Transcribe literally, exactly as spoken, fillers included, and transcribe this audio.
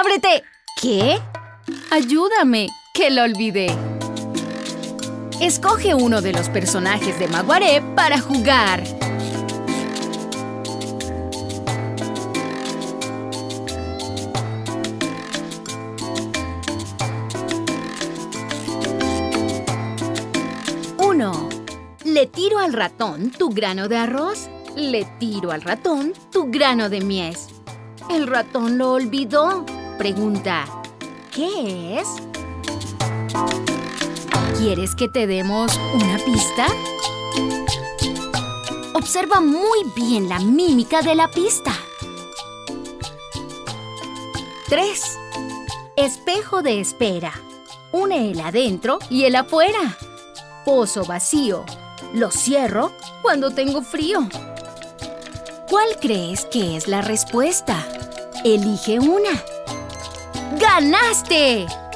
¡Ábrete! ¿Qué? Ayúdame, que lo olvidé. Escoge uno de los personajes de Maguaré para jugar. uno. Le tiro al ratón tu grano de arroz. Le tiro al ratón tu grano de mies. El ratón lo olvidó. Pregunta, ¿qué es? ¿Quieres que te demos una pista? Observa muy bien la mímica de la pista. tres. Espejo de espera. Une el adentro y el afuera. Pozo vacío. Lo cierro cuando tengo frío. ¿Cuál crees que es la respuesta? Elige una. ¡Ganaste!